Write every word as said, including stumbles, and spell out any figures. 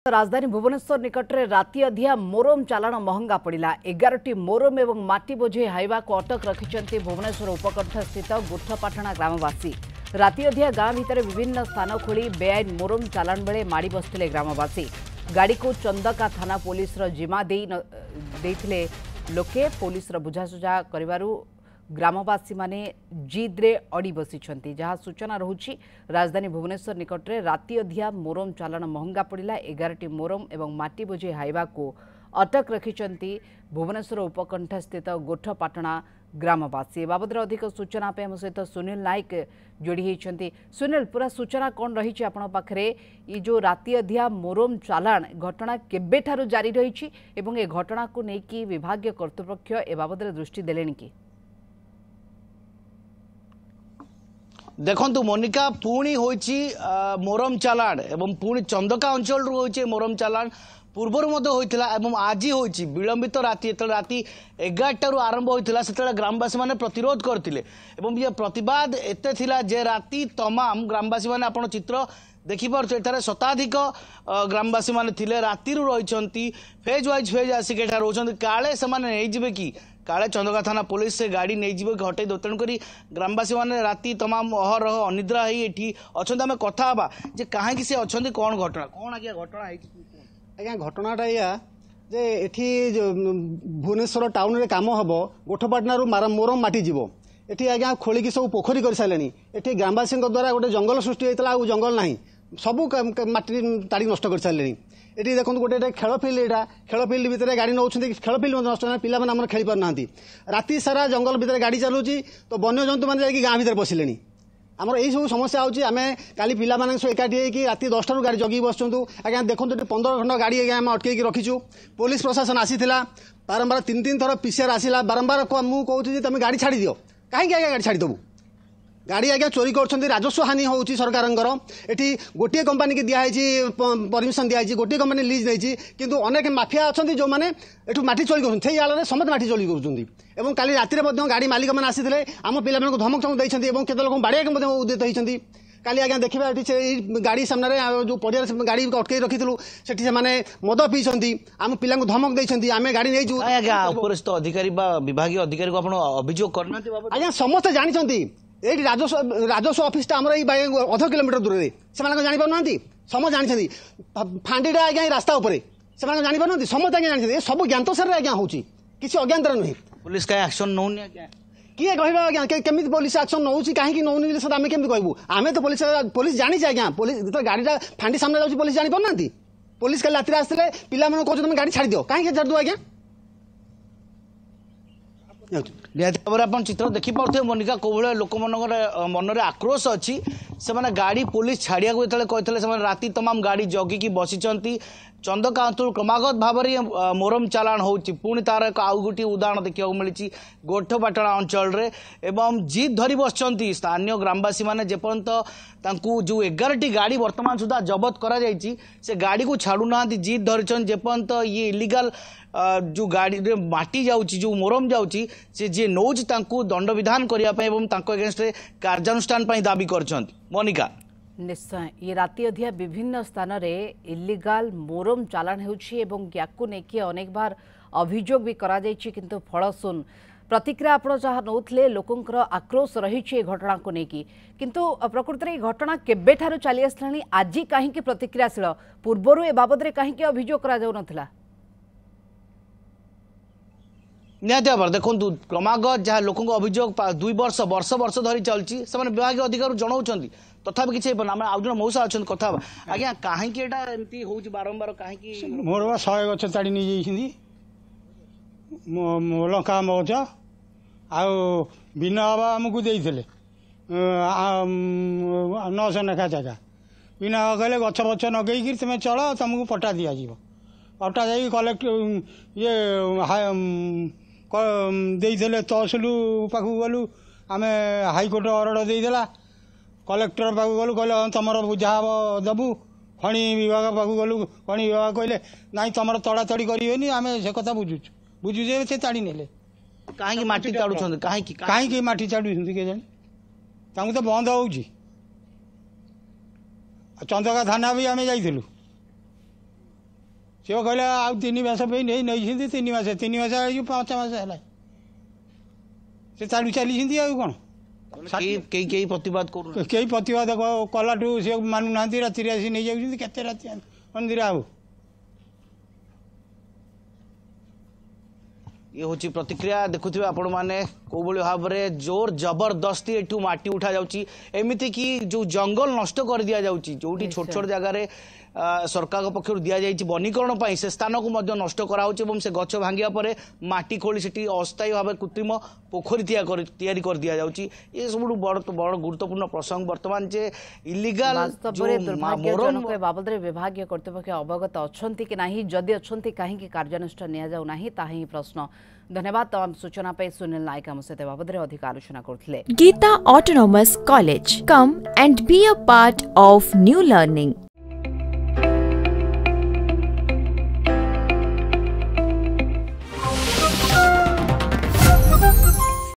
राजधानी भुवनेश्वर निकट में राति अधिया मोरम चालाण महंगा पड़ा। एगारटी मोरम और माटी बोझे हाइवा को अटक रखिंट भुवनेश्वर उपकंठ स्थित गोठपाटणा ग्रामवासी। राति अधिया गांव भितर विभिन्न स्थान खोली बेआईन मोरम चालाण बेले माड़ी बसते ग्रामवासी। गाड़ी को चंदका थाना पुलिस जिम्मा देइथिले लोके पुलिस बुझासुझा करिवारु ग्रामवासी माने जिद्रे अड़ी बसिछंती। जहाँ सूचना रहुछि राजधानी भुवनेश्वर निकट में राति अधिया मोरम चालाण महंगा पड़ा। एगारटी मोरम एवं माटी बोझे हाइवा को अटक रखिंट भुवनेश्वर उपकंठ स्थित गोठपाटणा ग्रामवासी। बाबद अधिक सूचना पे हम सहित सुनील नायक जोड़ी होती। सुनील, पूरा सूचना कौन रही आपण पाखरे ये जो राति अधिया मोरम चालाण घटना केबे ठारू जारी रही एवं ए घटना को लेकिन विभागीय कर्तृपक्ष ए बाबद दृष्टि देलेनी कि? देखु मोनिका पुणी होइछि मोरम चालाण एवं पुणी चंदका अंचल रु होइछि मोरम चालाण पूर्वर होता एवं आज होइछि विलंबित राति राति एगारटारू आरंभ होता से ग्रामवासी मैंने प्रतिरोध करते ये प्रतिवाद एते थिला जे राति तमाम ग्रामवासी मैंने आपण चित्र देखिपार एठारे शताधिक ग्रामवासी मैंने थिले राति रही फेज वाइज फेज आसिक एठार रोचंती काले से नहीं कि काले चंदका थाना पुलिस से गाड़ी नहीं जीव कि हटई दो तेणुक ग्रामवासी मैंने राति तमाम अहरह अनिद्रा होती अच्छा आम कथा जे कहीं से अच्छा कौन घटना कौन आज्ञा घटना आज्ञा घटनाटा या जे एठी भुवनेश्वर टाउन रे काम हम गोठपाटनारू मोरम माटी जीव एठी आज्ञा खोलिकी सब पोखरी कर सारे एठी ग्रामवासी द्वारा गोटे जंगल सृष्टि होता है जंगल ना सबू माटी ताड़ी नष्ट कर सारे। ये देखो गोटे खेल फिल्ड यहाँ खेल फिल्ड भितर गाड़ी नौ खेल फिल्ड नष्ट पाने खेली पारना राति सारा जंगल भितर गाड़ी चलुची तो वन्य जंतु मैंने गाँव भितर पशिले आमर यही सब समस्या होची आमे काली पिला माने सो एकाठी होइकी राति दस टारू गाड़ी जगी बसचंतु आज्ञा देखो पंद्रह खंड गाड़ी आज्ञा आम अटकई रखीचु। पुलिस प्रशासन आसीथिला बारंबार तीन तीन थर पीसीआर आसिला बारंबार मुझे कहूँ तुम गाड़ी छाड़ी दियो कहीं आज्ञा गाड़ी छाड़ी देबू गाड़ी आज्ञा चोरी कर राजस्व हानि होची सरकारंकर एठी गोटे कंपनी की दिखाई परमिशन दिखाई गोटे कंपनी लिज नहीं किंतु अनेक माफिया अच्छा जो मैंने एठू माटी चोरी कर आड़े समस्त माटी चोरी कर काली रातिर गाड़ी मालिक मैंने आसी आम पिला धमक चमक देते केते लोक बाड़िया उद्यत होती काली आज्ञा देखा ये गाड़ी सामने जो पड़िया गाड़ी अटकई रखी से मद पीछे आम पिला धमक देते आम गाड़ी नहीं अधिकारी विभाग अधिकारी को अभियोग करना आज्ञा समस्ते जानते ये राजस्व राजस्व ऑफिस आमर अध किलोमीटर दूर से जानी पार समस्त जानते फांडीटा आज्ञा रास्ता उपरे से जानी पार समस्त आज्ञा जानते सब ज्ञात सारे आज्ञा होची किसी अज्ञातर नुहे पुलिस का एक्शन नौ किए कह आज्ञा केमी पुलिस एक्शन नौ कहीं नौनी आम केमी कहूँ आम तो पुलिस पुलिस जानी आज्ञा पुलिस जो गाड़ीटा फांडी सामने जाऊँगी पुलिस जानी पारना पुलिस कल रात आसते पिला कहते तुम गाड़ी छाड़ दियो कहीं छाड़ दो आज्ञा निहती भाव आप चित्र देखिपे मोनिका कौन लोक मन में आक्रोश अच्छी से मैंने गाड़ी पुलिस छाड़िया जो कहते राति तमाम गाड़ी जगिकी बसी चंदका अंचल क्रमागत भाव में मोरम चालाण होची पुणी तार एक आउ गोटे उदाहरण देखा मिली गोठपाटणा अंचल एवं जिद धरी बसचंती स्थानीय ग्रामवासी मैंने जेपर्यंत जो एगारटी गाड़ी वर्तमान सुधा जबत करा जायछि से गाड़ी को छाड़ूना जिद धरी जेपर्यंत ये इलिगाल जो गाड़ी रे माटी जाउची जो मोरम जाउची से जे नौज तांकु दंड विधान करिया पय एवं तांको अगेंस्ट रे कार्यानुष्ठान पय दाबी करछंती। मोनिका निश्चय ये राति अधिया विभिन्न स्थान रे इल्लीगाल मोरम चालाण हेउछि एवं याकु नेकी अनेक बार अभियोग भी करा जायछि किंतु फल सुन प्रतिक्रिया आपण जहाँ नौथले लोकंकर आक्रोश रही घटना को लेकिन किंतु प्रकृत में घटना केबे ठारू चली आसलानी आज कहीं प्रतिक्रियाशील पूर्वर ए बाबद रे कहीं अभियोग करा जाउ नथिला निहती भाव देखो क्रमागत जहाँ लोक अभियोग दुई वर्ष वर्ष वर्ष धरी चलती से विभाग अधिकारी जनाऊँ तथापि किसी आम आउ जन मौसा अच्छा कथा आज्ञा कहीं एमती हो बारंबार कहीं मोर बा शहे गछ ताड़ी नहीं जाइए लंका मौज आउ बिना बाबा आमको देते नौश लेखा जगह बिना कहले गछ बछ नगेक तुम चल तुमको पट्टा दिज्व पट्टा जा कलेक्टर ये देते तहसिल पाखक गलु आम हाइकोर्ट अरड़ देदेला कलेक्टर पाक गलु कहले तुम बुझा हम देबू खनि विभाग पाक गलु खनि विभाग कहले ना तुम तड़ा तड़ी करें आम से कथा बुझुचु बुझुचे से ताड़ी ने कहीं माटी चाड़ू कहीं माटी चाड़ू के जानी तो बंद हो चंदका थाना भी आम जाइलु। सी कहले आ तीन मास नहीं नहीं तीन मास तीन मास पाँच मास है से चालू चली आ कौन कई कई प्रतिवाद कर कई प्रतिवाद कलाठू सी मानु ना राति आसी नहीं जाऊँ केते राति मंदिर आउ ये हूँ प्रतिक्रिया देखुवे आपण मैंने कौ भाव में जोर जबरदस्ती एठू माटी उठा जाउची एमिति कि जो जंगल नष्ट कर दिया जाउची जोटी छोट छोट जगह सरकार पक्ष दि जाइए वनीकरण से स्थान को नष्ट कराऊँच से गछ भांगा पर माटी खोली से अस्थायी भाव कृत्रिम पोखरी तैयारी कर दि जाउची ये सब बड़ बड़ गुरुत्वपूर्ण प्रसंग बर्तमान जे इलीगल बाबद विभाग कर्तृपक्ष अवगत अच्छा कि नहीं जदि अच्छा कहीं कार्यानुष्ठान नि जाऊ ना ताही प्रश्न धन्यवाद तमाम सूचना पे सुनील नायक आम सहित बाबद अधिक आलोचना करथिले। Gita autonomous college come and be a part of new learning.